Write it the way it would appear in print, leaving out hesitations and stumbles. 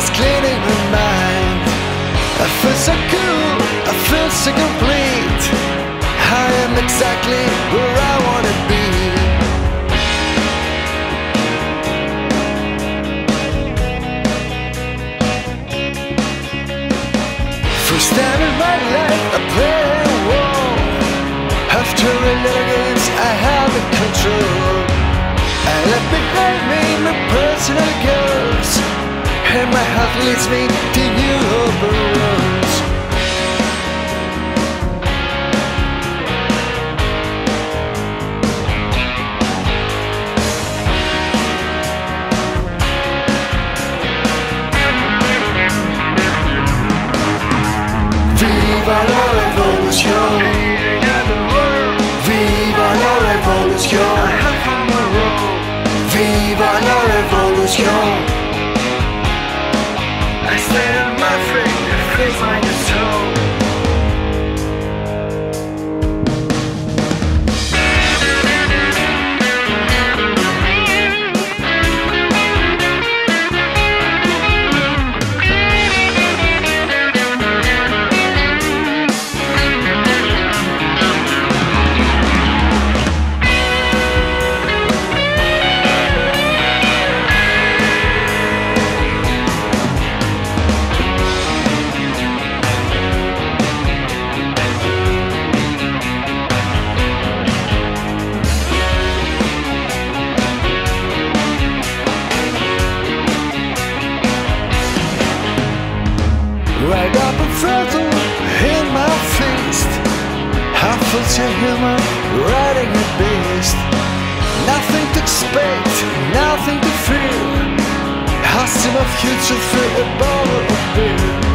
is cleaning my mind. I feel so cool, I feel so complete. I am exactly where I wanna be. First time in my life I play a role. After a little games I have the control. I left behind me my personal goals, and my heart leads me to new open roads. Viva la revolution! Viva la revolution! Viva la revolution! I stand on my feet, it feels like a soul. Right up a throttle in my fist. I felt your humor riding a beast. Nothing to expect, nothing to fear. I see my future through a bottle of beer.